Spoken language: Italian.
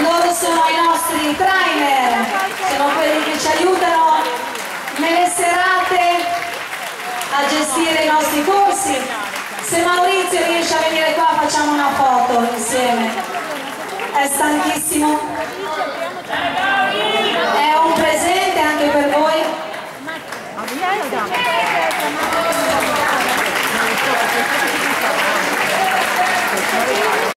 Loro sono i nostri trainer, sono quelli che ci aiutano nelle serate a gestire i nostri corsi. Se Maurizio riesce a venire qua facciamo una foto insieme. È stanchissimo.